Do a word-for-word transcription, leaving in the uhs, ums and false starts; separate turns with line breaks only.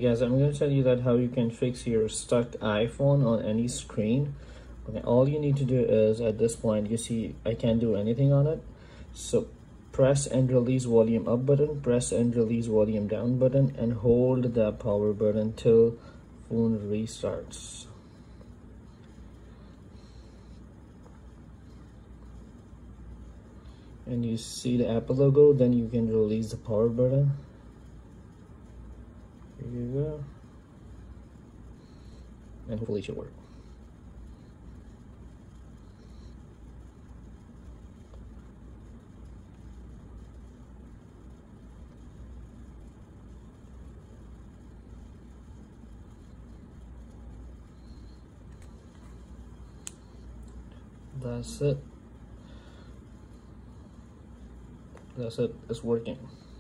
guys, I'm going to tell you that how you can fix your stuck iPhone on any screen. Okay, all you need to do is, at this point, you see I can't do anything on it. So press and release volume up button, press and release volume down button, and hold the power button till phone restarts. And you see the Apple logo, then you can release the power button. Here you go. And hopefully it should work. That's it. That's it. It's working.